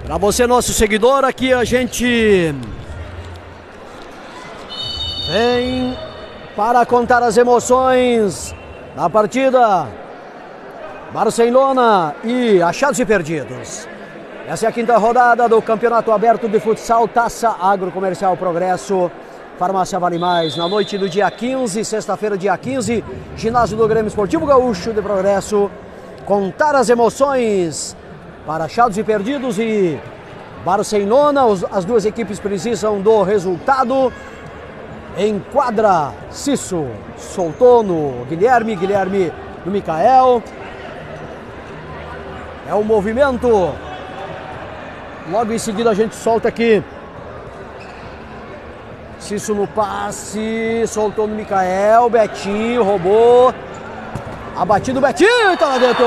Para você, nosso seguidor, aqui a gente vem para contar as emoções da partida Barcelona e Achados e Perdidos. Essa é a quinta rodada do Campeonato Aberto de Futsal Taça Agrocomercial Progresso. Farmácia Vale Mais, na noite do dia 15, sexta-feira, dia 15, ginásio do Grêmio Esportivo Gaúcho de Progresso. Contar as emoções para Achados e Perdidos e Barcelona. As duas equipes precisam do resultado. Enquadra Cisso, soltou no Guilherme, Guilherme no Micael. É o movimento. Logo em seguida a gente solta aqui. Cisso no passe, soltou no Micael, Betinho roubou. Abatido o Betinho, tá lá dentro.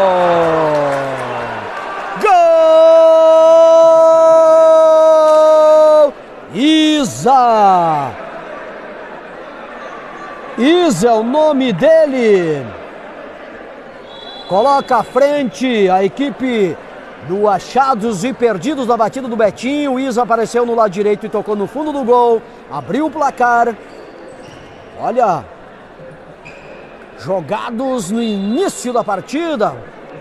Gol! Isa! Isa é o nome dele. Coloca à frente a equipe do Achados e Perdidos na batida do Betinho. Isa apareceu no lado direito e tocou no fundo do gol. Abriu o placar. Olha, jogados no início da partida.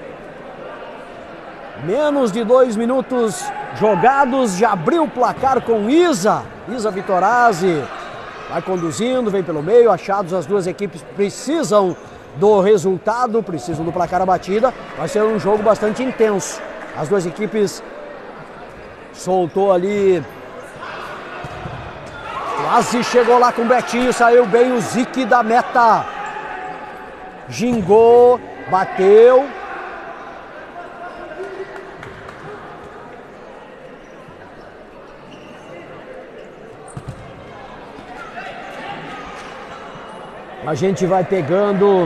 Menos de 2 minutos jogados, já abriu o placar com Isa. Isa Vitorazzi vai conduzindo, vem pelo meio. Achados, as duas equipes precisam do resultado, precisam do placar a batida. Vai ser um jogo bastante intenso. As duas equipes soltou ali. Quase chegou lá com o Betinho, saiu bem o Zique da meta. Gingou, bateu. A gente vai pegando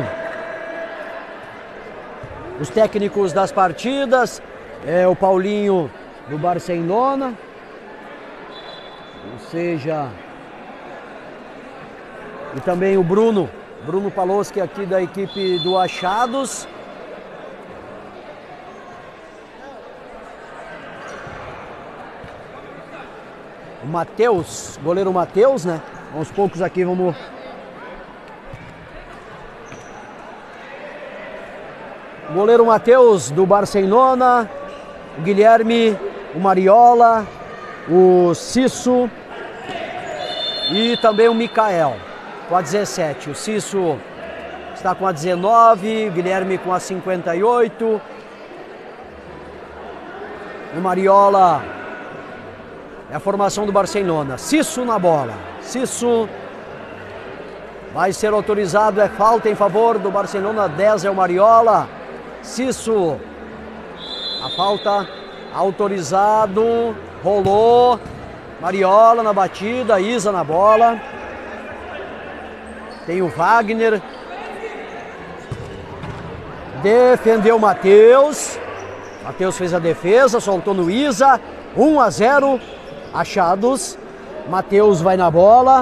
os técnicos das partidas. É o Paulinho do Barcelona, ou seja, e também o Bruno Paloski aqui da equipe do Achados. O Matheus, goleiro Matheus, né? Aos poucos aqui vamos... Goleiro Matheus do Barcelona, o Guilherme, o Mariola, o Cisso e também o Micael com a 17. O Cisso está com a 19, o Guilherme com a 58. O Mariola é a formação do Barcelona. Cisso na bola. Cisso vai ser autorizado, é falta em favor do Barcelona. 10 é o Mariola. Cisso, a falta, autorizado, rolou, Mariola na batida, Isa na bola, tem o Wagner, defendeu o Matheus, Matheus fez a defesa, soltou no Isa, 1-0, Achados, Matheus vai na bola,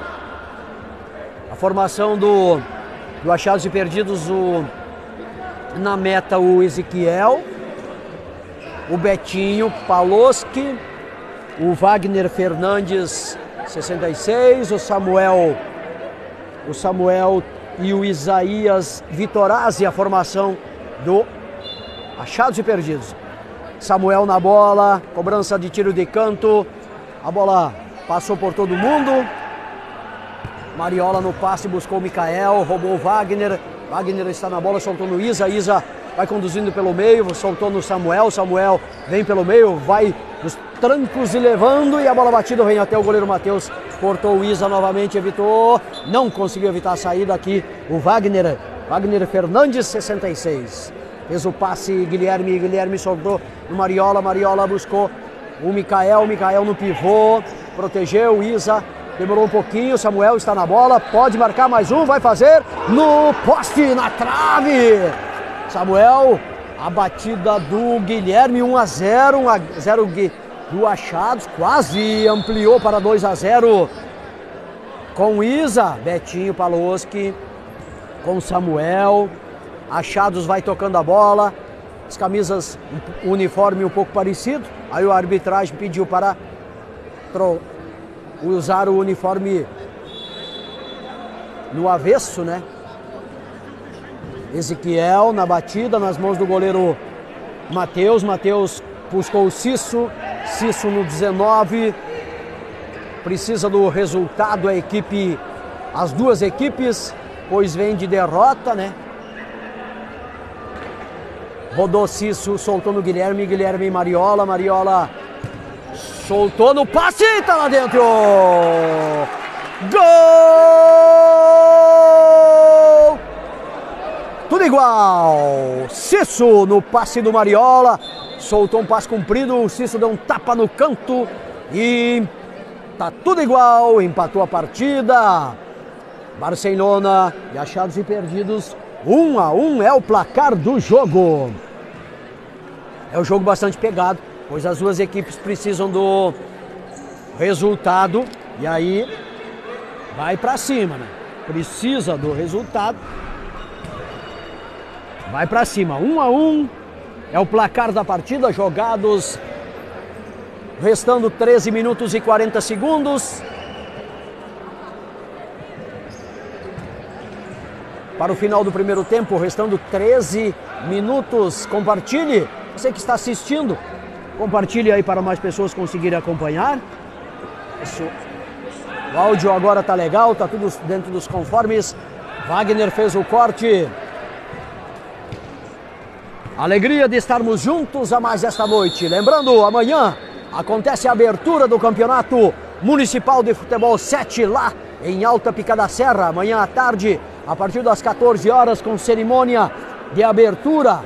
a formação do Achados e Perdidos, na meta o Ezequiel, o Betinho Paloski, o Wagner Fernandes 66, o Samuel e o Isaías Vitorazzi, a formação do Achados e Perdidos. Samuel na bola, cobrança de tiro de canto, a bola passou por todo mundo. Mariola no passe, buscou o Micael, roubou o Wagner. Wagner está na bola, soltou no Isa. Isa vai conduzindo pelo meio, soltou no Samuel. Samuel vem pelo meio, vai nos trancos e levando. E a bola batida vem até o goleiro Matheus. Cortou o Isa novamente, evitou. Não conseguiu evitar a saída aqui. O Wagner Fernandes, 66. Fez o passe, Guilherme soltou no Mariola. Mariola buscou o Micael no pivô. Protegeu o Isa. Demorou um pouquinho, Samuel está na bola, pode marcar mais um, vai fazer no poste, na trave. Samuel, a batida do Guilherme, 1-0, 1-0 do Achados, quase ampliou para 2-0 com Isa, Betinho Paloski, com Samuel. Achados vai tocando a bola, as camisas, o uniforme um pouco parecido. Aí a arbitragem pediu para usar o uniforme no avesso, né? Ezequiel na batida, nas mãos do goleiro Matheus. Matheus buscou o Cisso no 19. Precisa do resultado as duas equipes, pois vem de derrota, né? Rodou Cisso, soltou no Guilherme e Mariola soltou no passe, tá lá dentro! Gol! Tudo igual! Cisso no passe do Mariola, soltou um passe comprido, o Cisso deu um tapa no canto e tá tudo igual, empatou a partida. Barcelona e Achados e Perdidos, 1-1 é o placar do jogo. É um jogo bastante pegado, pois as duas equipes precisam do resultado e aí vai pra cima, né? Precisa do resultado, vai pra cima. 1-1 é o placar da partida, jogados, restando 13 minutos e 40 segundos. Para o final do primeiro tempo, restando 13 minutos. Compartilhe, você que está assistindo, compartilhe aí para mais pessoas conseguirem acompanhar. Isso. O áudio agora tá legal, tá tudo dentro dos conformes. Wagner fez o corte. Alegria de estarmos juntos a mais esta noite. Lembrando, amanhã acontece a abertura do Campeonato Municipal de Futebol 7 lá em Alta Pica da Serra. Amanhã à tarde, a partir das 14 horas, com cerimônia de abertura.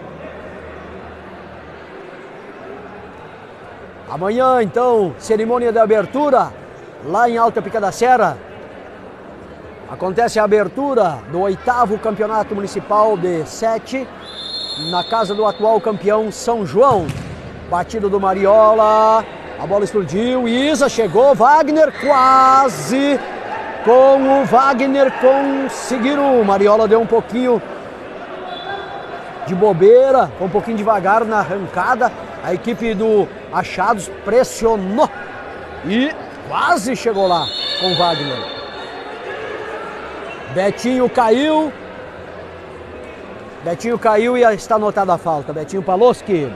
Amanhã, então, cerimônia de abertura lá em Alta Pica da Serra. Acontece a abertura do 8º Campeonato Municipal de 7 na casa do atual campeão São João. Batida do Mariola, a bola explodiu, Isa chegou, Wagner quase... Com o Wagner conseguiram, o Mariola deu um pouquinho de bobeira, um pouquinho devagar na arrancada, a equipe do Achados pressionou e quase chegou lá com o Wagner. Betinho caiu e está anotada a falta, Betinho Paloski.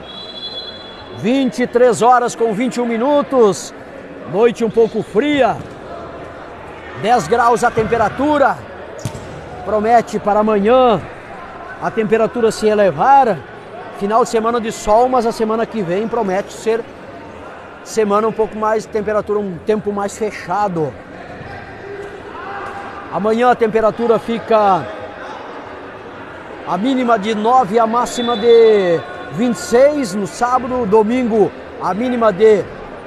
23 horas com 21 minutos, noite um pouco fria. 10 graus a temperatura, promete para amanhã a temperatura se elevar, final de semana de sol, mas a semana que vem promete ser semana um pouco mais, temperatura, um tempo mais fechado. Amanhã a temperatura fica a mínima de 9 e a máxima de 26, no sábado, domingo a mínima de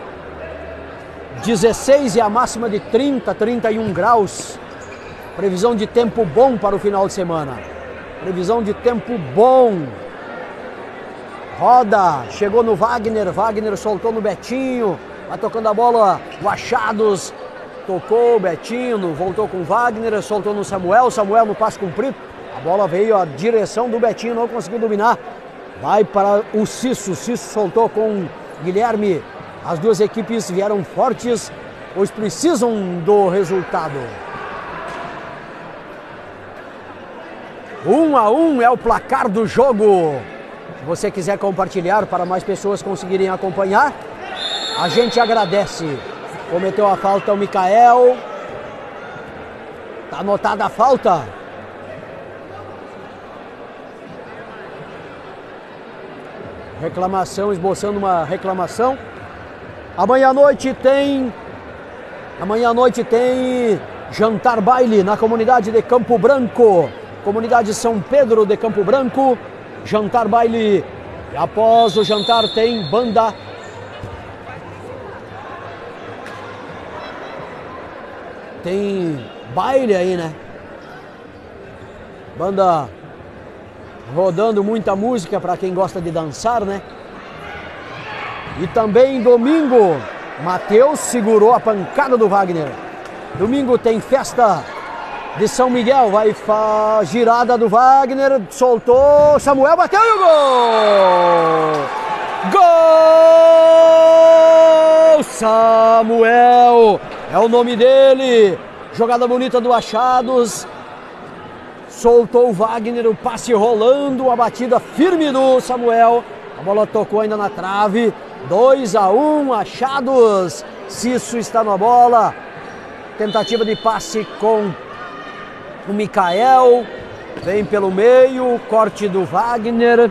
16 e a máxima de 30, 31 graus. Previsão de tempo bom para o final de semana. Previsão de tempo bom. Roda, chegou no Wagner, Wagner soltou no Betinho, vai tocando a bola, o Achados, tocou o Betinho, voltou com o Wagner, soltou no Samuel, Samuel no passe comprido, a bola veio à direção do Betinho, não conseguiu dominar, vai para o Cisso, Cisso soltou com o Guilherme. As duas equipes vieram fortes, pois precisam do resultado. 1-1 é o placar do jogo. Se você quiser compartilhar para mais pessoas conseguirem acompanhar, a gente agradece. Cometeu a falta o Micael. Está anotada a falta. Reclamação, esboçando uma reclamação. Amanhã à noite tem jantar baile na comunidade de Campo Branco, comunidade São Pedro de Campo Branco, jantar baile. E após o jantar tem banda. Tem baile aí, né? Banda rodando muita música para quem gosta de dançar, né? E também domingo, Matheus segurou a pancada do Wagner. Domingo tem festa de São Miguel, vai girada do Wagner, soltou, Samuel bateu e o gol! Gol! Samuel é o nome dele. Jogada bonita do Achados. Soltou o Wagner, o passe rolando, a batida firme do Samuel. A bola tocou ainda na trave. 2-1, Achados. Cisso está na bola. Tentativa de passe com o Mikael. Vem pelo meio, corte do Wagner.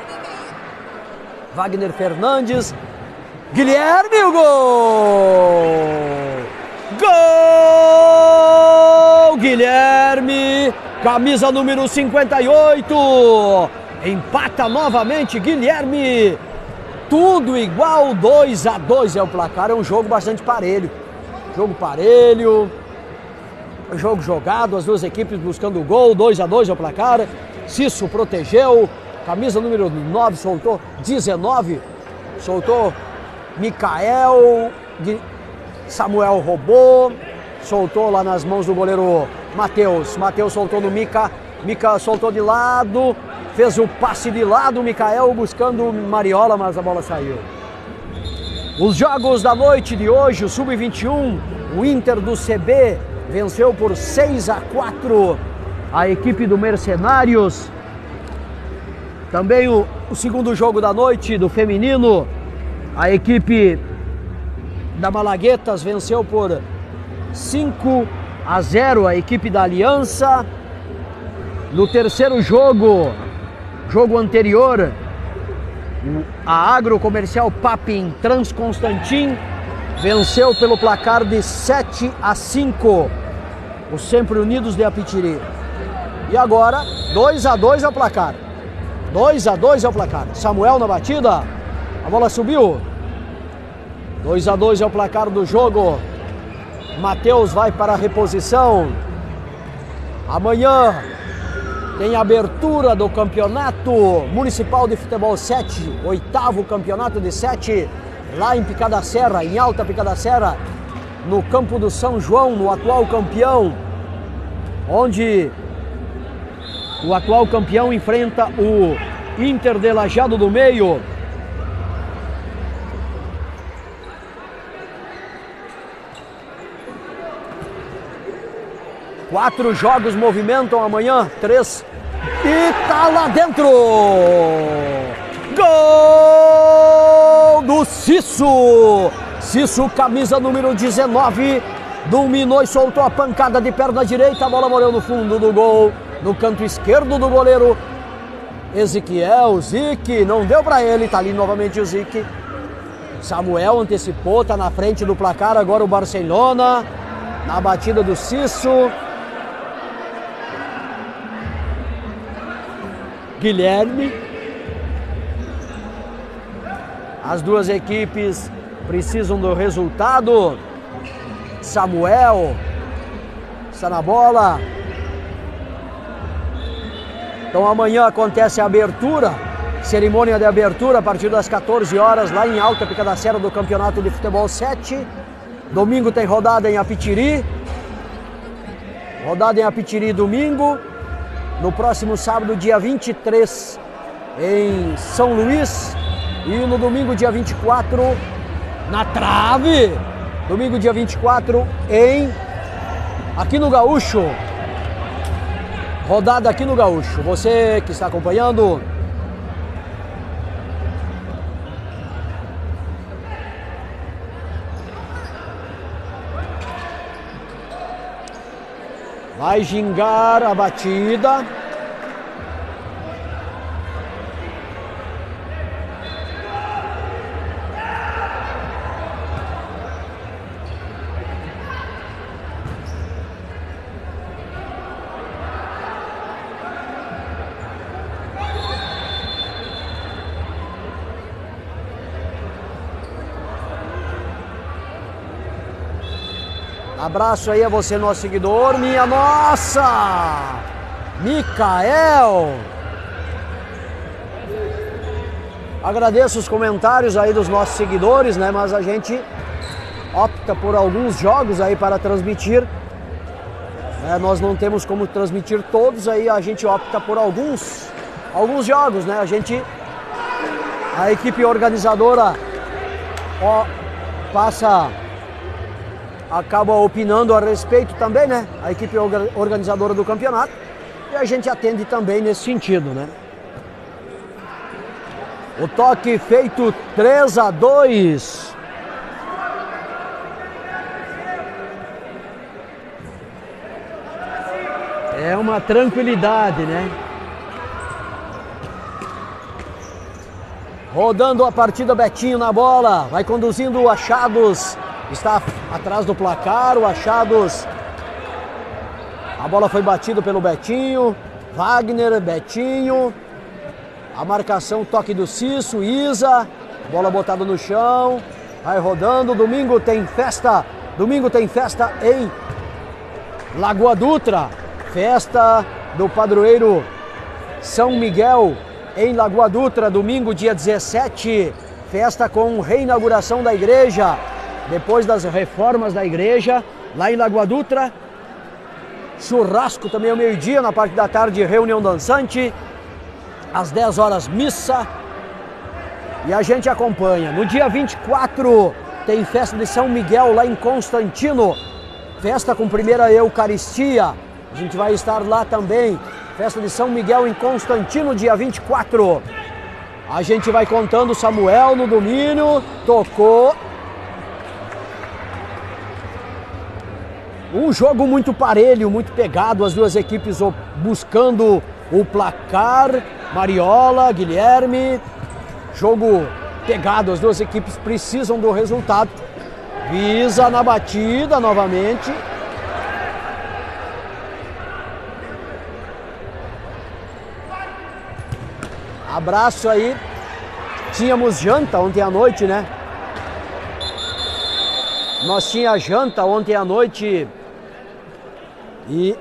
Wagner Fernandes. Guilherme, o gol! Gol! Guilherme, camisa número 58. Empata novamente Guilherme. Tudo igual, 2-2 é o placar. É um jogo bastante parelho. Jogo parelho. Jogo jogado, as duas equipes buscando o gol. 2-2 é o placar. Cisso protegeu. Camisa número 9 soltou. 19 soltou Mikael. Samuel roubou. Soltou lá nas mãos do goleiro Matheus. Matheus soltou no Mika. Mika soltou de lado. Fez o passe de lado. Mikael buscando Mariola, mas a bola saiu. Os jogos da noite de hoje, o Sub-21, o Inter do CB venceu por 6-4 a equipe do Mercenários. Também o segundo jogo da noite do feminino, a equipe da Malaguetas venceu por 5-0 a equipe da Aliança. No terceiro jogo anterior, a Agrocomercial Papin Transconstantin venceu pelo placar de 7-5 os Sempre Unidos de Apitiri. E agora 2-2 é o placar. 2-2 é o placar. Samuel na batida. A bola subiu. 2-2 é o placar do jogo. Matheus vai para a reposição. Amanhã tem abertura do Campeonato Municipal de Futebol 7, 8º Campeonato de 7, lá em Picada Serra, em Alta Picada Serra, no campo do São João, no atual campeão, onde o atual campeão enfrenta o Inter de Lajeado do Meio. Quatro jogos movimentam amanhã, 3 e tá lá dentro! Gol do Cisso! Cisso, camisa número 19, dominou e soltou a pancada de perna direita, a bola morreu no fundo do gol, no canto esquerdo do goleiro Ezequiel. Zic, não deu para ele, tá ali novamente o Zic. Samuel antecipou, tá na frente do placar, agora o Barcelona, na batida do Cisso. Guilherme. As duas equipes precisam do resultado. Samuel está na bola. Então amanhã acontece a abertura, cerimônia de abertura a partir das 14 horas lá em Alta Picada Serra do Campeonato de Futebol 7. Domingo tem rodada em Apitiri. Rodada em Apitiri domingo. No próximo sábado, dia 23, em São Luís. E no domingo, dia 24, na Trave. Domingo, dia 24, aqui no Gaúcho. Rodada aqui no Gaúcho. Você que está acompanhando, vai gingar a batida. Abraço aí a você, nosso seguidor. Minha nossa! Mikael! Agradeço os comentários aí dos nossos seguidores, né? Mas a gente opta por alguns jogos aí para transmitir. Nós não temos como transmitir todos, aí a gente opta por alguns jogos, né? A gente A equipe organizadora acaba opinando a respeito também, né? A equipe organizadora do campeonato. E a gente atende também nesse sentido, né? O toque feito 3-2. É uma tranquilidade, né? Rodando a partida, Betinho na bola, vai conduzindo o Achados, está atrás do placar, o Achados, a bola foi batida pelo Betinho, Wagner, Betinho, a marcação, toque do Cício, Isa, bola botada no chão, vai rodando, domingo tem festa em Lagoa Dutra, festa do padroeiro São Miguel, em Lagoa Dutra, domingo, dia 17, festa com reinauguração da igreja, depois das reformas da igreja, lá em Lagoa Dutra. Churrasco também ao meio-dia, na parte da tarde, reunião dançante, às 10 horas, missa, e a gente acompanha. No dia 24, tem festa de São Miguel, lá em Constantino, festa com primeira Eucaristia, a gente vai estar lá também. Festa de São Miguel em Constantino, dia 24. A gente vai contando, Samuel no domínio, tocou. Um jogo muito parelho, muito pegado, as duas equipes buscando o placar. Mariola, Guilherme, jogo pegado, as duas equipes precisam do resultado. Visa na batida novamente. Abraço aí, tínhamos janta ontem à noite, né? Nós tínhamos janta ontem à noite e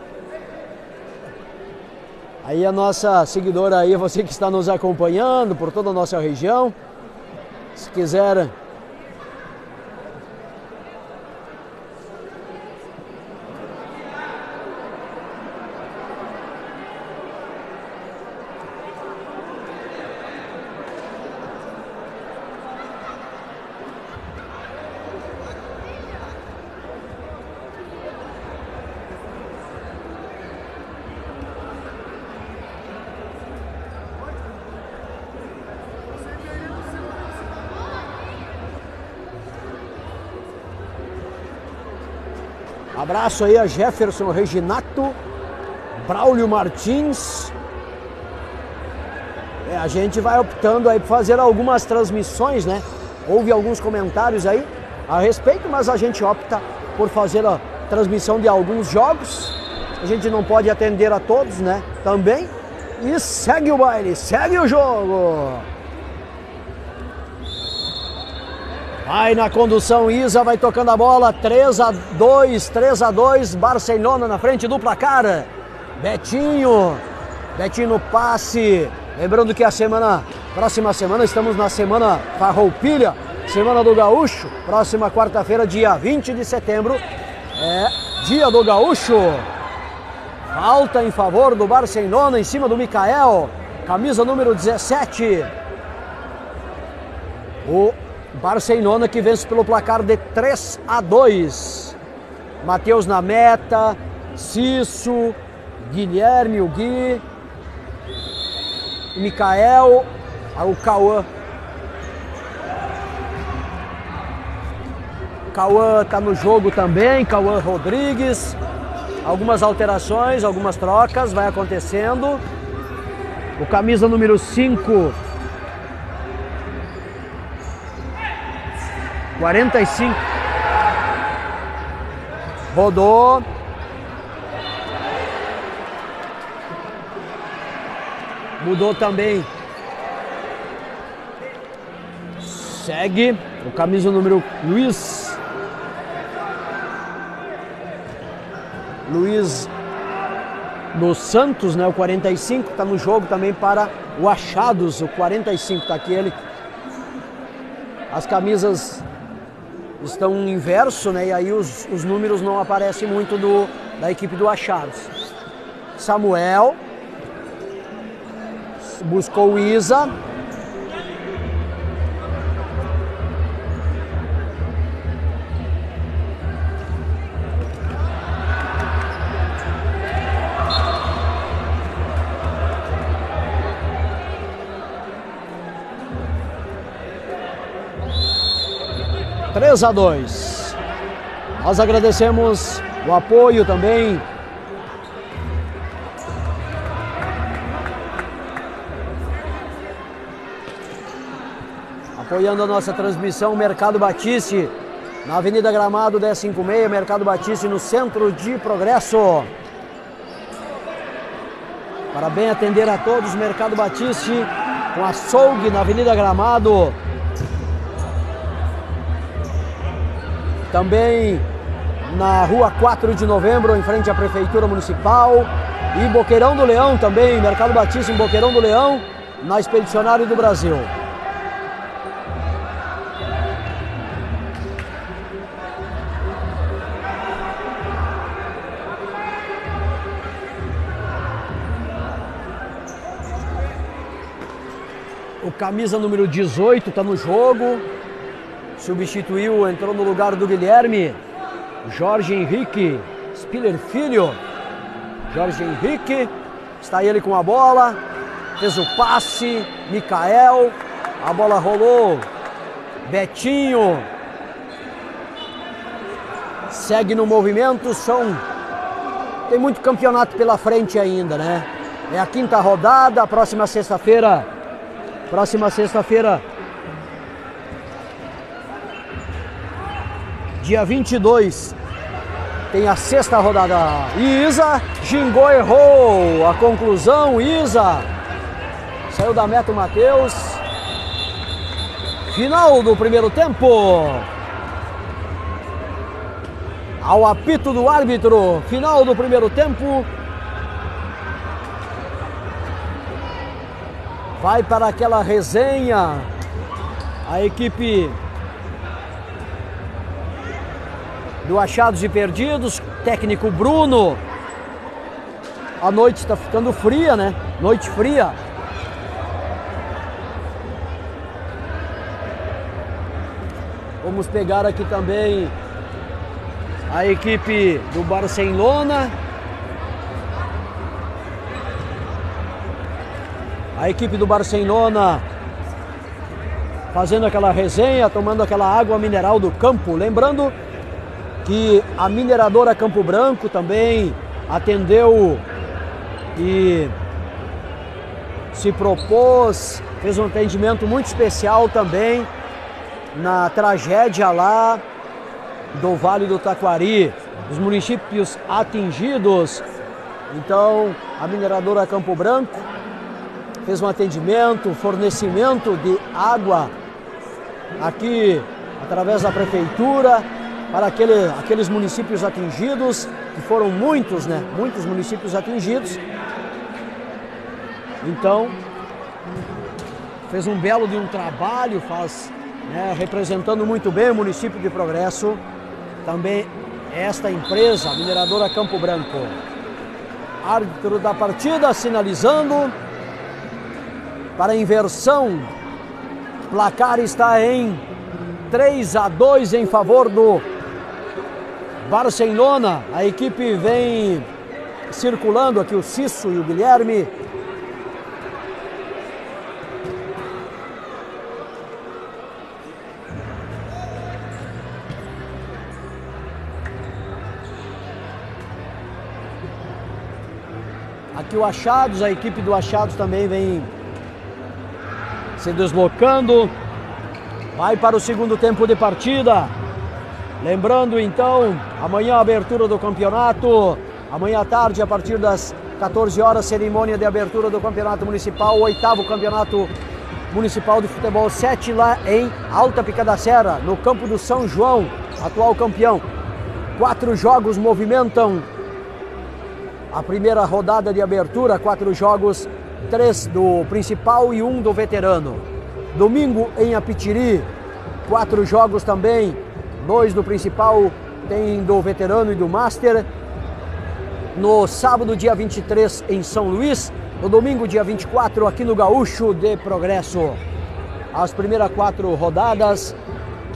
aí a nossa seguidora aí, você que está nos acompanhando por toda a nossa região, se quiser abraço aí a Jefferson Reginato, Braulio Martins. A gente vai optando aí por fazer algumas transmissões, né? Houve alguns comentários aí a respeito, mas a gente opta por fazer a transmissão de alguns jogos. A gente não pode atender a todos, né? Também. E segue o baile, segue o jogo. Vai na condução, Isa vai tocando a bola, 3-2, Barcelona na frente do placar. Betinho no passe, lembrando que próxima semana, estamos na semana Farroupilha, semana do Gaúcho, próxima quarta-feira, dia 20 de setembro, é dia do Gaúcho. Falta em favor do Barcelona, em cima do Mikael, camisa número 17. O Barcelona que vence pelo placar de 3-2. Matheus na meta, Cício, Guilherme, o Gui, Mikael, o Cauã. Cauã tá no jogo também, Cauã Rodrigues. Algumas alterações, algumas trocas vai acontecendo. O camisa número 5, 45, rodou. Mudou também. Segue o camisa número Luiz dos Santos, né? O 45 está no jogo também para o Achados. O 45 está aqui ele. As camisas estão em inverso, né? E aí os números não aparecem muito da equipe do Achados. Samuel buscou o Isa. 3-2. Nós agradecemos o apoio também apoiando a nossa transmissão, Mercado Batiste, na Avenida Gramado 1056, Mercado Batiste, no centro de Progresso. Para bem atender a todos, Mercado Batiste, com açougue na Avenida Gramado. Também na Rua 4 de Novembro, em frente à Prefeitura Municipal. E Boqueirão do Leão também, Mercado Batiste em Boqueirão do Leão, na Expedicionário do Brasil. O camisa número 18 está no jogo. Substituiu, entrou no lugar do Guilherme, Jorge Henrique Spiller Filho. Jorge Henrique, está ele com a bola, fez o passe, Micael, a bola rolou, Betinho, segue no movimento, tem muito campeonato pela frente ainda, né? É a 5ª rodada, próxima sexta-feira, dia 22, tem a 6ª rodada. Isa gingou, errou a conclusão. Isa saiu da meta o Matheus. Final do primeiro tempo. Ao apito do árbitro, final do primeiro tempo. Vai para aquela resenha a equipe do Achados e Perdidos, técnico Bruno. A noite está ficando fria, né? Noite fria. Vamos pegar aqui também a equipe do Barcelona. A equipe do Barcelona fazendo aquela resenha, tomando aquela água mineral do campo. Lembrando que a mineradora Campo Branco também atendeu e se propôs, fez um atendimento muito especial também na tragédia lá do Vale do Taquari, os municípios atingidos. Então, a mineradora Campo Branco fez um atendimento, fornecimento de água aqui através da prefeitura para aqueles municípios atingidos, que foram muitos, né? Muitos municípios atingidos. Então, fez um belo de um trabalho, representando muito bem o município de Progresso. Também esta empresa, a mineradora Campo Branco. Árbitro da partida sinalizando para a inversão. O placar está em 3-2 em favor do Barcelona. A equipe vem circulando aqui, o Cício e o Guilherme. Aqui o Achados, a equipe do Achados também vem se deslocando. Vai para o segundo tempo de partida. Lembrando então, amanhã a abertura do campeonato. Amanhã à tarde, a partir das 14 horas, cerimônia de abertura do campeonato municipal, o 8º campeonato municipal de futebol 7 lá em Alta Pica da Serra, no campo do São João, atual campeão. 4 jogos movimentam a primeira rodada de abertura, 4 jogos, 3 do principal e 1 do veterano. Domingo em Apitiri, 4 jogos também, 2 do principal, tem do veterano e do master. No sábado, dia 23, em São Luís. No domingo, dia 24, aqui no Gaúcho de Progresso. As primeiras 4 rodadas que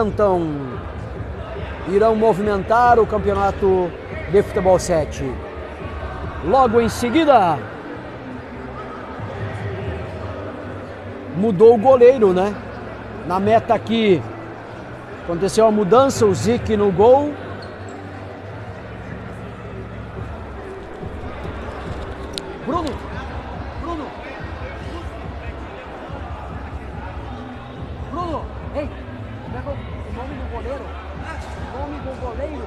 irão movimentar o campeonato de futebol 7. Logo em seguida, mudou o goleiro, né? Na meta aqui, Aconteceu a mudança, o Zic no gol. Bruno! Bruno! Bruno! Ei! Pega o nome do goleiro. O nome do goleiro.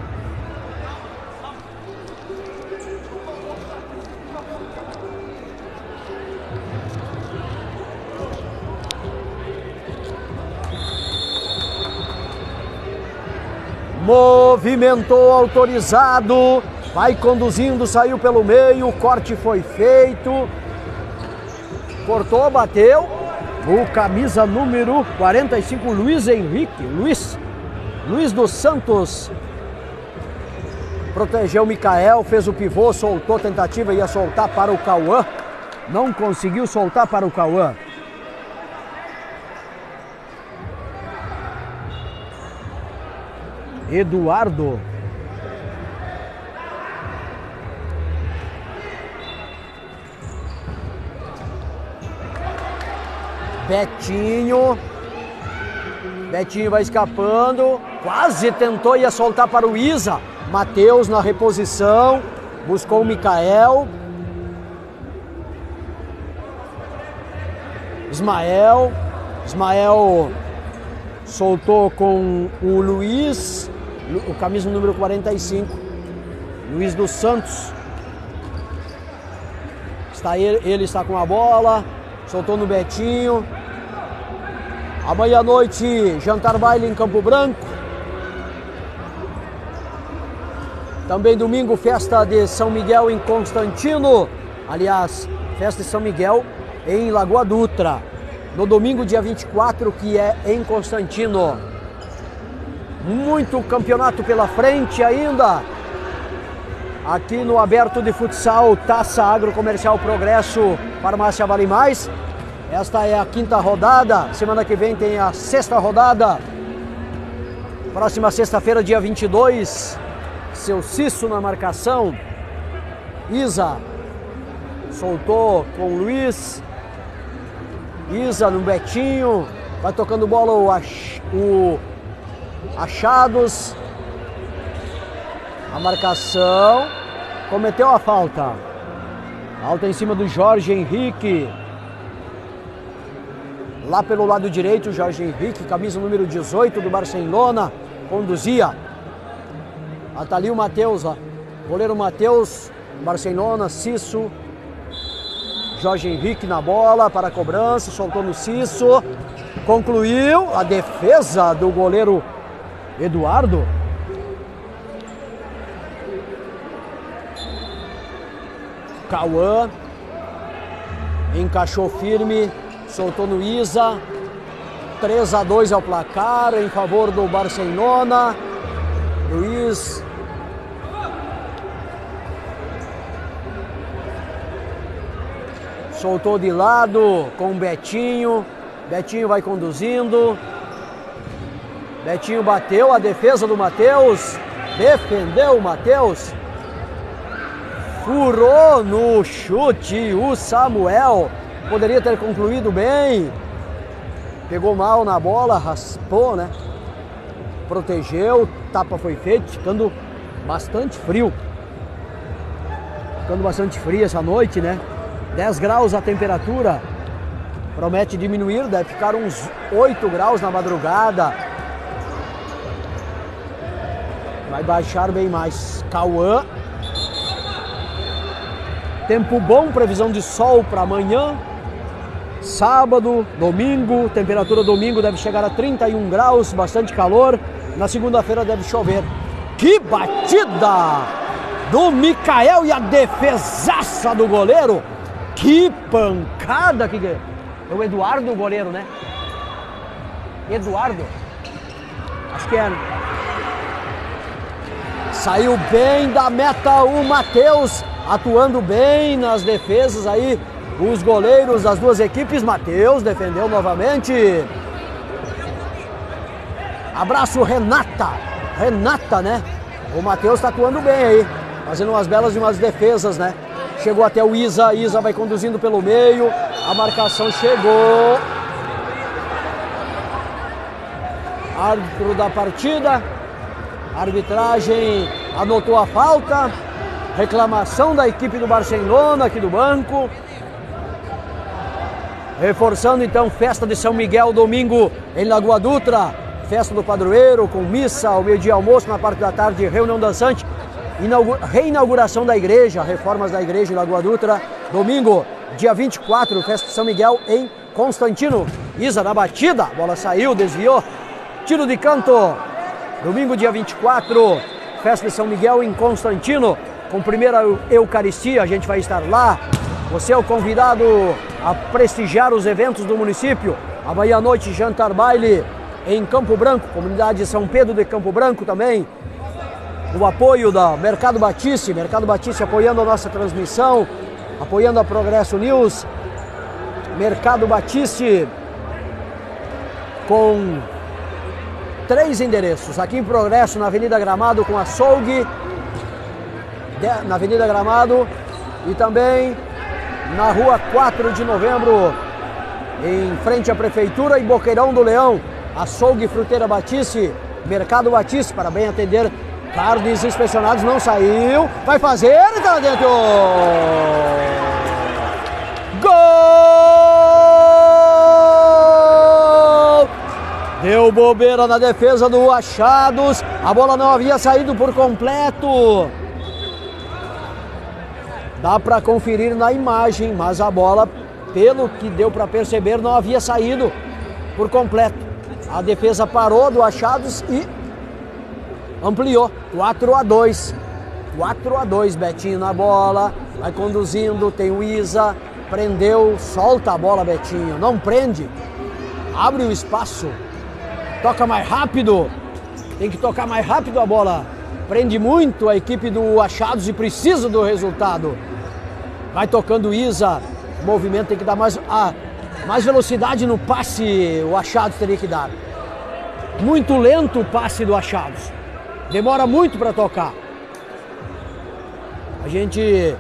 Movimentou autorizado, vai conduzindo, saiu pelo meio, o corte foi feito, cortou, bateu, o camisa número 45, Luiz Henrique, Luiz dos Santos, protegeu o Mikael, fez o pivô, soltou, tentativa, ia soltar para o Cauã, não conseguiu soltar para o Cauã. Eduardo. Betinho. Betinho vai escapando. Quase tentou, ia soltar para o Isa. Matheus na reposição. Buscou o Mikael. Ismael. Ismael soltou com o Luiz. O camisa número 45, Luiz dos Santos. Ele está com a bola, soltou no Betinho. Amanhã à noite, jantar baile em Campo Branco. Também domingo, festa de São Miguel em Constantino. Aliás, festa de São Miguel em Lagoa Dutra. No domingo, dia 24, que é em Constantino. Muito campeonato pela frente ainda. Aqui no Aberto de Futsal, Taça Agrocomercial Progresso, Farmácia Vale Mais. Esta é a 5ª rodada. Semana que vem tem a 6ª rodada. Próxima sexta-feira, dia 22. Seu Cisso na marcação. Isa soltou com o Luiz. Isa no Betinho. Vai tocando bola o Achados, a marcação, cometeu a falta. Falta em cima do Jorge Henrique. Lá pelo lado direito, o Jorge Henrique, camisa número 18 do Barcelona, conduzia. Tá ali o Matheus, ó. Goleiro Matheus, Barcelona, Cisso. Jorge Henrique na bola para a cobrança, soltou no Cisso. Concluiu a defesa do goleiro Eduardo. Cauã encaixou firme, soltou no Isa. 3-2 ao placar em favor do Barcelona. Luiz soltou de lado com o Betinho. Betinho vai conduzindo. Betinho bateu, a defesa do Matheus. Defendeu o Matheus. Furou no chute o Samuel. Poderia ter concluído bem. Pegou mal na bola, raspou, né? Protegeu, tapa foi feito, ficando bastante frio. Ficando bastante frio essa noite, né? 10 graus a temperatura. Promete diminuir, deve ficar uns 8 graus na madrugada. Vai baixar bem mais. Cauã. Tempo bom, previsão de sol para amanhã. Sábado, domingo, temperatura domingo deve chegar a 31 graus, bastante calor. Na segunda-feira deve chover. Que batida do Mikael e a defesaça do goleiro. Que pancada que... É o Eduardo, o goleiro, né? Eduardo. Acho que é. Saiu bem da meta o Matheus, atuando bem nas defesas aí. Os goleiros das duas equipes. Matheus defendeu novamente. Abraço, Renata. Renata, né? O Matheus tá atuando bem aí. Fazendo umas belas e umas defesas, né? Chegou até o Isa. Isa vai conduzindo pelo meio. A marcação chegou. árbitro da partida. A arbitragem anotou a falta. Reclamação da equipe do Barcelona aqui do banco. Reforçando então, festa de São Miguel, domingo em Lagoa Dutra. Festa do padroeiro, com missa ao meio-dia, almoço na parte da tarde, reunião dançante. Reinauguração da igreja, reformas da igreja em Lagoa Dutra. Domingo, dia 24, festa de São Miguel em Constantino. Isa na batida, a bola saiu, desviou. Tiro de canto. Domingo, dia 24, festa de São Miguel em Constantino. Com primeira Eucaristia, a gente vai estar lá. Você é o convidado a prestigiar os eventos do município. Amanhã à noite, jantar baile em Campo Branco, comunidade de São Pedro de Campo Branco também. O apoio da Mercado Batiste apoiando a nossa transmissão, apoiando a Progresso News. Mercado Batiste com 3 endereços. Aqui em Progresso, na Avenida Gramado, com açougue, na Avenida Gramado, e também na Rua 4 de Novembro, em frente à Prefeitura, e Boqueirão do Leão, açougue Fruteira Batiste, Mercado Batiste, para bem atender carnes inspecionadas. Não saiu, vai fazer, e tá lá dentro! Gol! Deu bobeira na defesa do Achados, a bola não havia saído por completo. Dá para conferir na imagem, mas a bola, pelo que deu para perceber, não havia saído por completo. A defesa parou do Achados e ampliou. 4-2. 4-2. Betinho na bola, vai conduzindo, tem o Isa, prendeu, solta a bola, Betinho. Não prende, abre o espaço, toca mais rápido. Tem que tocar mais rápido a bola. Prende muito a equipe do Achados e precisa do resultado. Vai tocando Isa. O movimento tem que dar mais velocidade no passe. O Achados teria que dar. Muito lento o passe do Achados. Demora muito para tocar. A gente...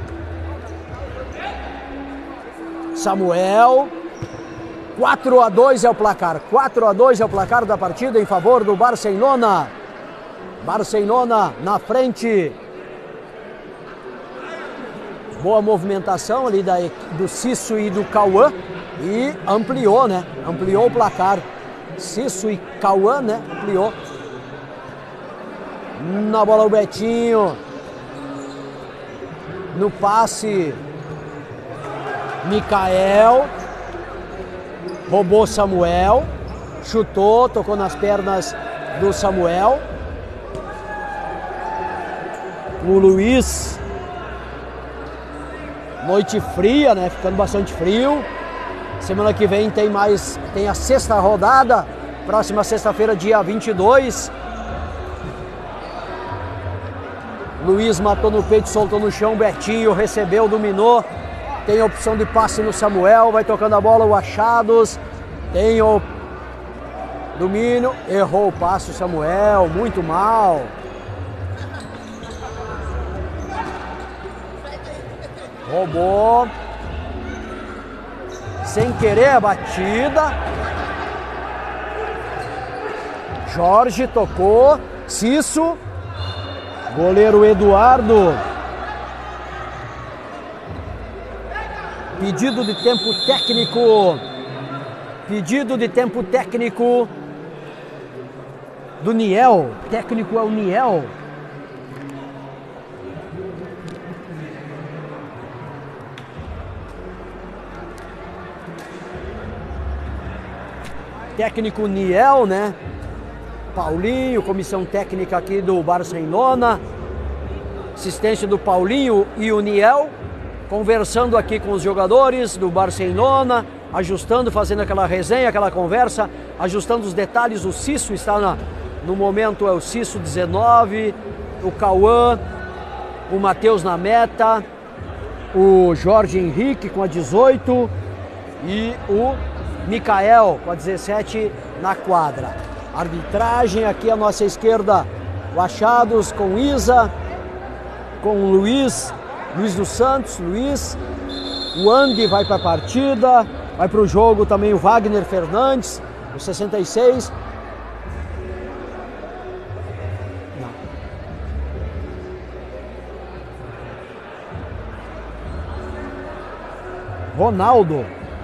Samuel. 4-2 é o placar. 4-2 é o placar da partida em favor do Barcelona. Barcelona na frente. Boa movimentação ali do Cisso e do Cauã. E ampliou, né? Ampliou o placar. Cisso e Cauã, né? Ampliou. Na bola o Betinho. No passe, Micael. Roubou Samuel. Chutou, tocou nas pernas do Samuel. O Luiz, noite fria, né? Ficando bastante frio. Semana que vem tem a 6ª rodada. Próxima sexta-feira, dia 22. Luiz matou no peito, soltou no chão. Betinho recebeu, dominou. Tem a opção de passe no Samuel. Vai tocando a bola o Achados. Tem o domínio. Errou o passe o Samuel. Muito mal. Roubou. Sem querer a batida. Jorge tocou. Cisso. Goleiro Eduardo. Pedido de tempo técnico. Pedido de tempo técnico do Niel. Técnico é o Niel. Técnico Niel, né? Paulinho, comissão técnica aqui do Barcelona. Assistência do Paulinho e o Niel. Conversando aqui com os jogadores do Barcelona. Ajustando, fazendo aquela resenha, aquela conversa. Ajustando os detalhes. O Cisso está no momento, é o Cisso 19. O Cauã. O Matheus na meta. O Jorge Henrique com a 18. E o Micael com a 17 na quadra. Arbitragem aqui à nossa esquerda, o Achados com Isa, com o Luiz dos Santos, o Andy vai para a partida, vai para o jogo também o Wagner Fernandes, o 66, Ronaldo.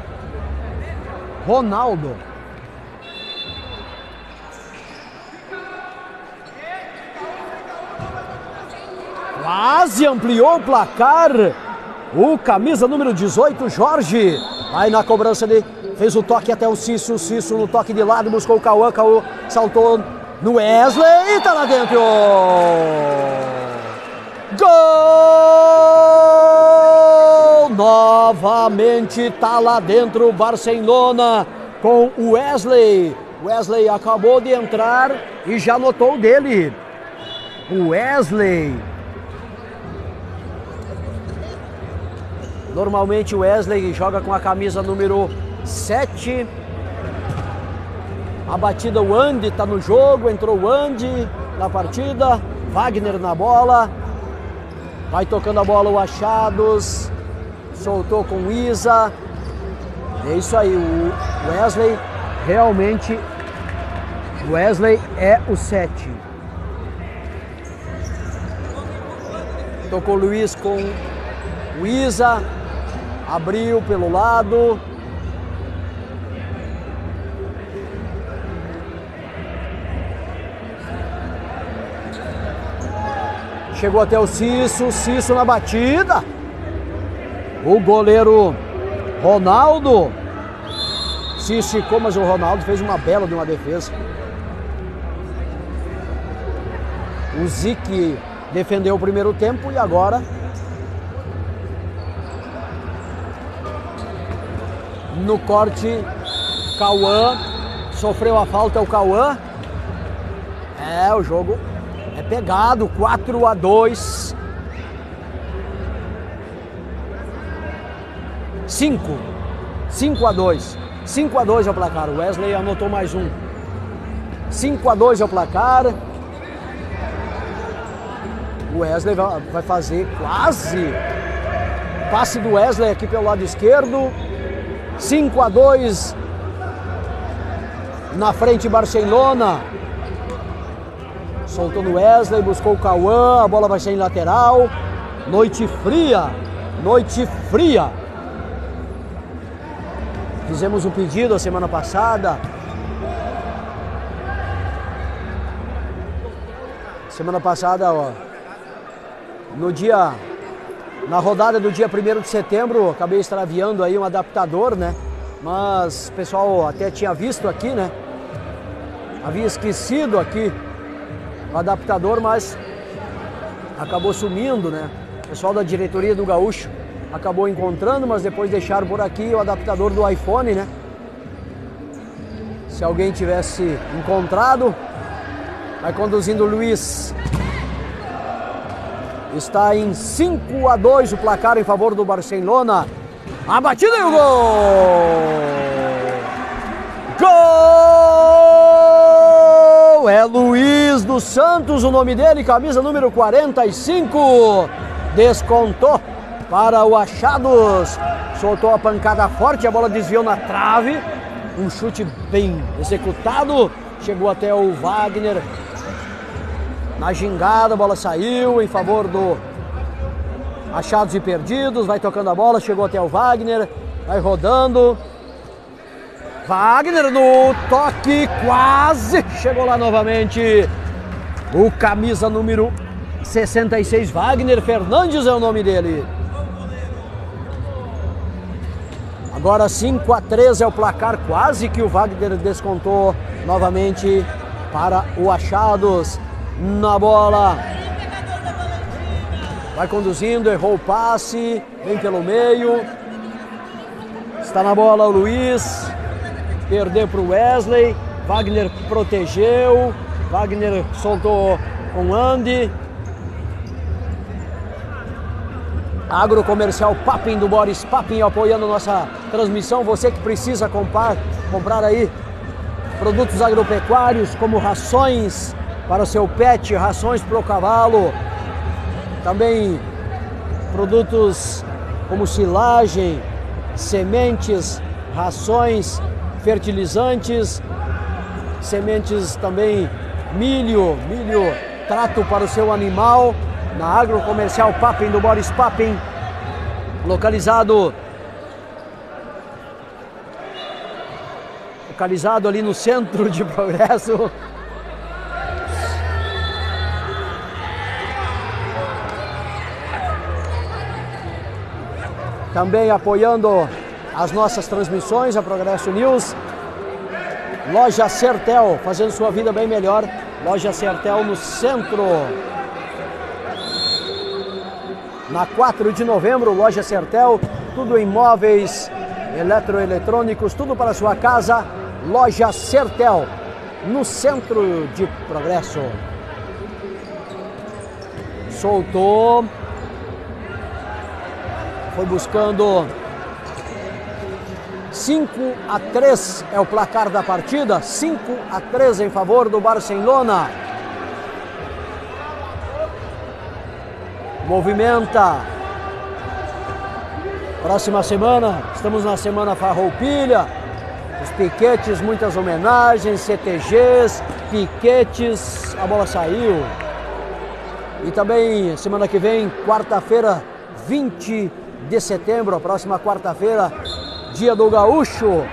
Quase ampliou o placar. O camisa número 18, Jorge. Aí na cobrança ele fez o toque até o Cício. O Cício no toque de lado buscou o Cauã. Cauã saltou no Wesley e tá lá dentro. Gol! Novamente tá lá dentro o Barcelona com o Wesley. Wesley acabou de entrar e já notou dele. O Wesley. Normalmente o Wesley joga com a camisa número 7. A batida, o Andy está no jogo, entrou o Andy na partida. Wagner na bola. Vai tocando a bola o Achados. Soltou com o Isa. É isso aí, o Wesley realmente... Wesley é o 7. Tocou o Luiz com o Isa. Abriu pelo lado. Chegou até o Cício. Cício na batida. O goleiro Ronaldo se esticou, mas o Ronaldo fez uma bela de uma defesa. O Zic defendeu o primeiro tempo e agora no corte, Cauã sofreu a falta, o Cauã. O jogo é pegado, 4-2. 5-2. 5-2 é o placar. O Wesley anotou mais um. 5-2 é o placar. O Wesley vai fazer quase. Passe do Wesley aqui pelo lado esquerdo. 5-2 na frente Barcelona. Soltou no Wesley, buscou o Cauã, a bola vai sair em lateral. Noite fria. Fizemos um pedido a semana passada. Na rodada do dia 1º de setembro, acabei extraviando aí um adaptador, né? Mas o pessoal até tinha visto aqui, né? Havia esquecido aqui o adaptador, mas acabou sumindo, né? O pessoal da diretoria do Gaúcho acabou encontrando, mas depois deixaram por aqui o adaptador do iPhone, né? Se alguém tivesse encontrado, vai conduzindo o Luiz. Está em 5-2 o placar em favor do Barcelona. A batida e o gol! Gol! É Luiz dos Santos o nome dele, camisa número 45. Descontou para o Achados. Soltou a pancada forte, a bola desviou na trave. Um chute bem executado. Chegou até o Wagner. Na gingada, a bola saiu em favor do Achados e Perdidos. Vai tocando a bola, chegou até o Wagner. Vai rodando. Wagner no toque, quase chegou lá novamente. O camisa número 66, Wagner Fernandes é o nome dele. Agora 5-3 é o placar, quase que o Wagner descontou novamente para o Achados. Na bola, vai conduzindo, errou o passe, vem pelo meio, está na bola o Luiz, perdeu para o Wesley, Wagner protegeu, Wagner soltou com o Andy. Agrocomercial Papin do Boris Papin apoiando nossa transmissão. Você que precisa comprar aí produtos agropecuários como rações para o seu pet, rações para o cavalo, também produtos como silagem, sementes, rações, fertilizantes, sementes também, milho, trato para o seu animal, na Agrocomercial Papin do Boris Papin, localizado localizado ali no centro de Progresso. Também apoiando as nossas transmissões, a Progresso News. Loja Sertel, fazendo sua vida bem melhor. Loja Sertel no centro. Na 4 de novembro, Loja Sertel, tudo em móveis, eletroeletrônicos, tudo para sua casa. Loja Sertel, no centro de Progresso. Soltou. Foi buscando. 5-3 é o placar da partida. 5-3 em favor do Barcelona. Movimenta. Próxima semana, estamos na semana Farroupilha. Os piquetes, muitas homenagens, CTGs, piquetes, a bola saiu. E também semana que vem, quarta-feira, 20 de setembro, a próxima quarta-feira, Dia do Gaúcho.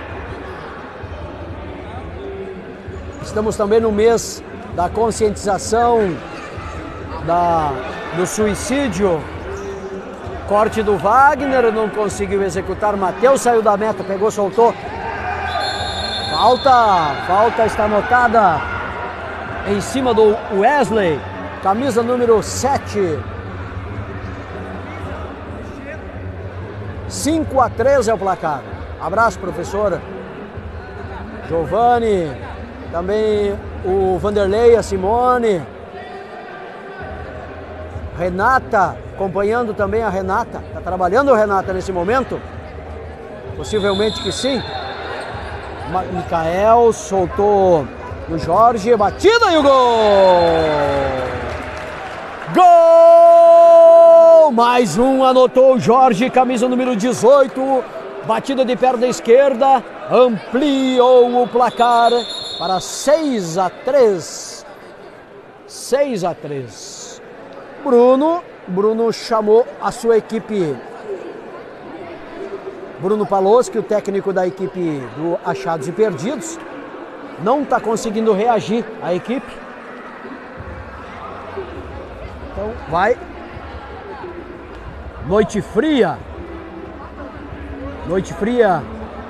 Estamos também no mês da conscientização do suicídio. Corte do Wagner, não conseguiu executar. Matheus saiu da meta, pegou, soltou. Falta está anotada em cima do Wesley, camisa número 7. 5-3 é o placar. Abraço, professora Giovanni, também o Vanderlei, a Simone, Renata, acompanhando também a Renata. Está trabalhando, Renata, nesse momento? Possivelmente que sim. Micael soltou no Jorge, batida e o gol! Gol! Mais um, anotou o Jorge, camisa número 18, batida de perna esquerda, ampliou o placar para 6-3. 6-3. Bruno chamou a sua equipe. Bruno Paloski, o técnico da equipe do Achados e Perdidos, não está conseguindo reagir à equipe. Então vai. Noite fria. Noite fria.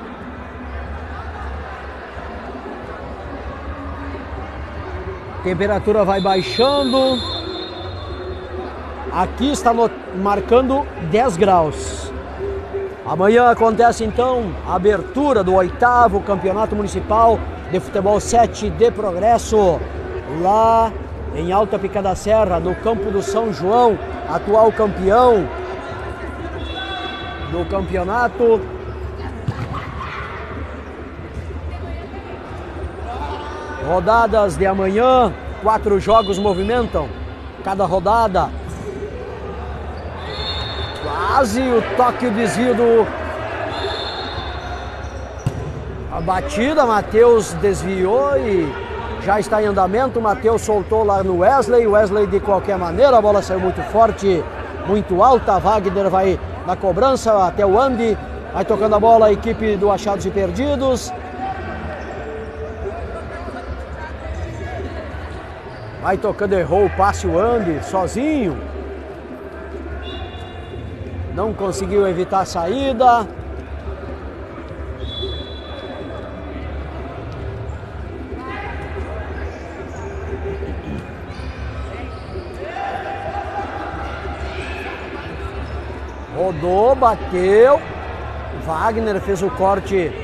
Temperatura vai baixando. Aqui está marcando 10 graus. Amanhã acontece então a abertura do 8º Campeonato Municipal de Futebol 7 de Progresso, lá em Alta Pica da Serra, no campo do São João, atual campeão do campeonato. Rodadas de amanhã, 4 jogos movimentam cada rodada. Quase o toque, o desvio a batida, Matheus desviou e já está em andamento. Matheus soltou lá no Wesley. Wesley de qualquer maneira, a bola saiu muito forte, muito alta. Wagner vai na cobrança até o Andy, vai tocando a bola a equipe do Achados e Perdidos. Vai tocando, errou o passe o Andy sozinho. Não conseguiu evitar a saída. Rodou, bateu. Wagner fez o corte.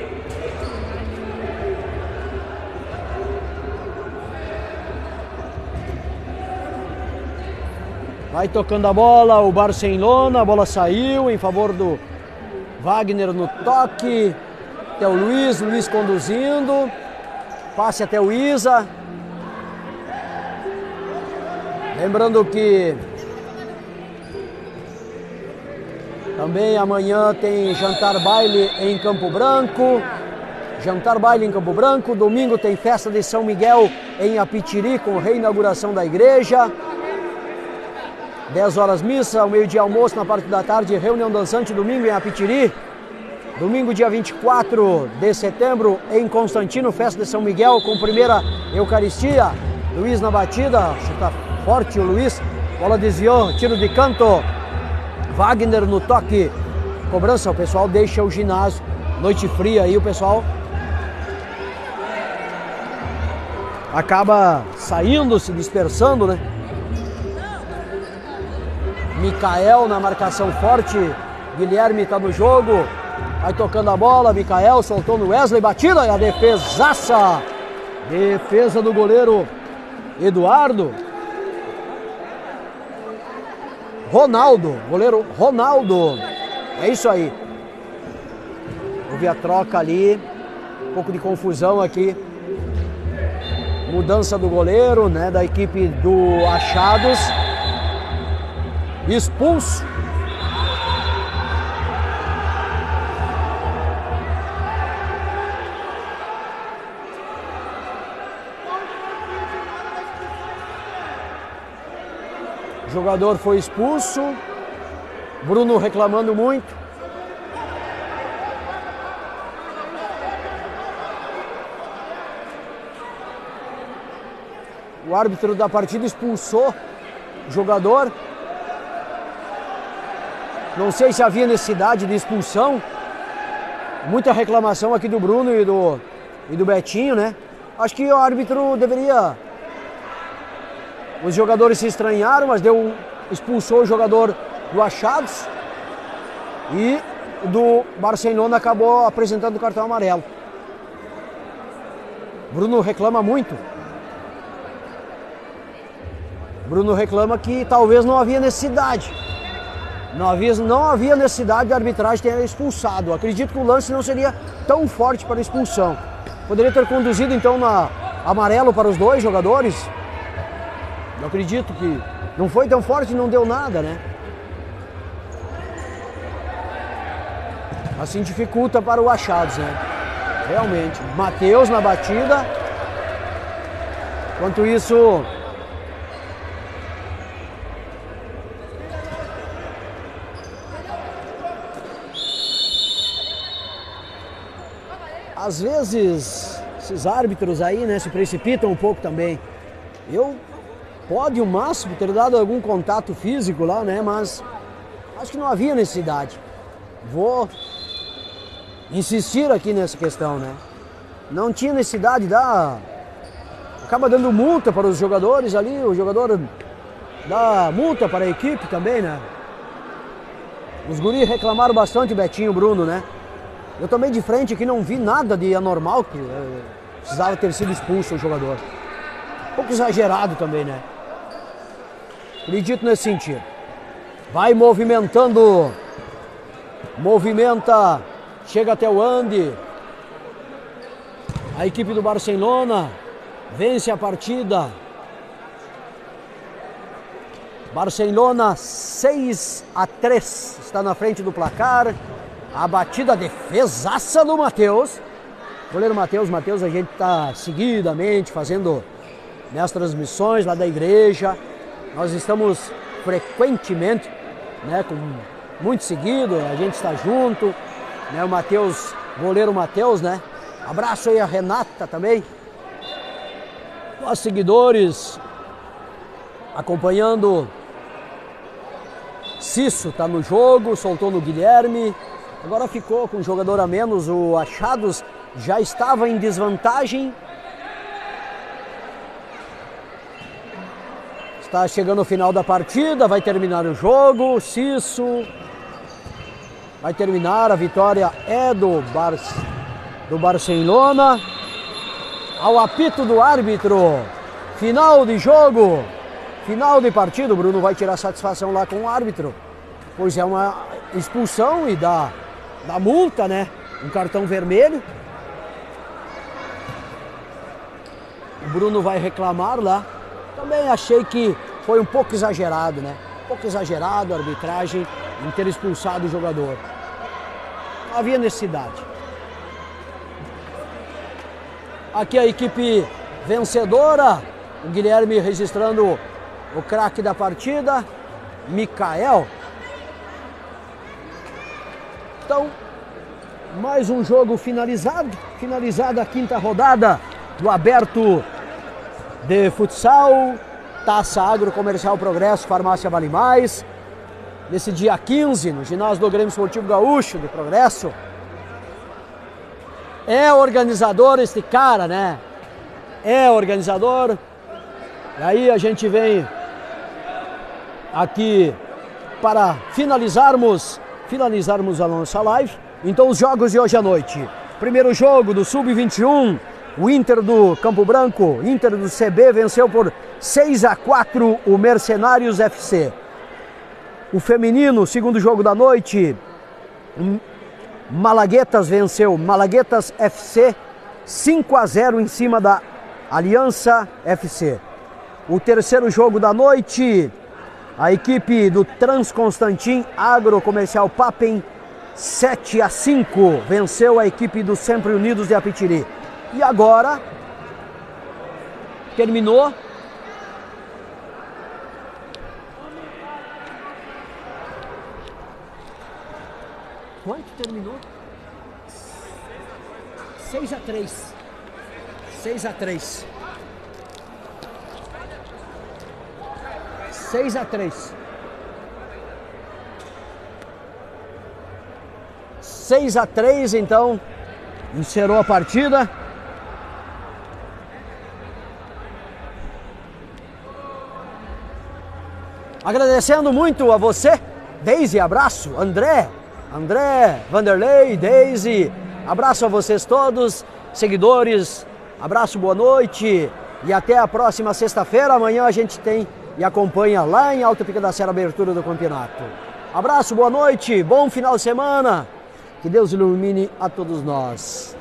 Vai tocando a bola, o Barcelona, a bola saiu em favor do Wagner no toque. Até o Luiz conduzindo. Passe até o Isa. Lembrando que também amanhã tem jantar baile em Campo Branco. Jantar baile em Campo Branco. Domingo tem festa de São Miguel em Apitiri, com reinauguração da igreja. 10 horas missa, ao meio-dia almoço, na parte da tarde reunião dançante, domingo em Apitiri. Domingo, dia 24 de setembro, em Constantino, festa de São Miguel, com primeira Eucaristia. Luiz na batida, chuta forte o Luiz, bola desviou, tiro de canto. Wagner no toque, cobrança, o pessoal deixa o ginásio, noite fria aí, o pessoal acaba saindo, se dispersando, né? Mikael na marcação forte, Guilherme tá no jogo, vai tocando a bola, Mikael soltou no Wesley, batida e a defesaça, defesa do goleiro Eduardo. Ronaldo, goleiro Ronaldo, é isso aí. Houve a troca ali, um pouco de confusão aqui. Mudança do goleiro, né, da equipe do Achados. Expulso. O jogador foi expulso. Bruno reclamando muito. O árbitro da partida expulsou o jogador. Não sei se havia necessidade de expulsão. Muita reclamação aqui do Bruno e do Betinho, né? Acho que o árbitro deveria... Os jogadores se estranharam, mas expulsou o jogador do Achados. E do Barcelona acabou apresentando o cartão amarelo. Bruno reclama muito. Bruno reclama que talvez não havia necessidade. Não havia necessidade de a arbitragem ter expulsado. Acredito que o lance não seria tão forte para a expulsão. Poderia ter conduzido então na amarelo para os dois jogadores. Eu acredito que não foi tão forte e não deu nada, né? Assim dificulta para o Achados, né? Realmente. Matheus na batida. Enquanto isso... Às vezes, esses árbitros aí, né, se precipitam um pouco também. Pode o máximo ter dado algum contato físico lá, né, mas acho que não havia necessidade. Vou insistir aqui nessa questão, né. Não tinha necessidade de dar... Acaba dando multa para os jogadores ali, o jogador dá multa para a equipe também, né. Os guris reclamaram bastante, Betinho e Bruno, né. Eu também de frente aqui não vi nada de anormal, que precisava ter sido expulso o jogador. Um pouco exagerado também, né? Acredito nesse sentido. Vai movimentando. Movimenta. Chega até o Andy. A equipe do Barcelona vence a partida. Barcelona 6-3. Está na frente do placar. A batida, defesaça do Matheus. Goleiro Matheus, a gente está seguidamente fazendo minhas transmissões lá da igreja. Nós estamos frequentemente, né, muito seguido, a gente está junto, né, o Matheus, goleiro Matheus, né. Abraço aí a Renata também. Os seguidores acompanhando. Cisso está no jogo, soltou no Guilherme. Agora ficou com um jogador a menos, o Achados já estava em desvantagem. Está chegando o final da partida, vai terminar o jogo, Cisso vai terminar, a vitória é do Barcelona. Ao apito do árbitro, final de jogo, final de partida, o Bruno vai tirar satisfação lá com o árbitro, pois é uma expulsão e dá multa, né? Um cartão vermelho. O Bruno vai reclamar lá. Também achei que foi um pouco exagerado, né? Um pouco exagerado a arbitragem em ter expulsado o jogador. Não havia necessidade. Aqui a equipe vencedora. O Guilherme registrando o craque da partida, Mikael. Então, Mais um jogo finalizado. Finalizada a quinta rodada do Aberto de Futsal. Taça Agrocomercial Progresso, Farmácia Vale Mais. Nesse dia 15, no ginásio do Grêmio Esportivo Gaúcho do Progresso. É organizador este cara, né? É organizador. E aí a gente vem aqui para finalizarmos a nossa live. Então os jogos de hoje à noite. Primeiro jogo do Sub-21, o Inter do Campo Branco, Inter do CB venceu por 6-4 o Mercenários FC. O feminino, segundo jogo da noite, Malaguetas venceu Malaguetas FC 5-0 em cima da Aliança FC. O terceiro jogo da noite, a equipe do Transconstantin Agrocomercial Papem 7-5 venceu a equipe do Sempre Unidos de Apitiri. E agora terminou quanto terminou? 6-3. 6-3. 6-3. 6-3, então, encerrou a partida. Agradecendo muito a você, Deise, abraço, André, Vanderlei, Deise, abraço a vocês todos, seguidores, abraço, boa noite e até a próxima sexta-feira. Amanhã a gente tem e acompanha lá em Alta Pica da Serra a abertura do campeonato. Abraço, boa noite, bom final de semana, que Deus ilumine a todos nós.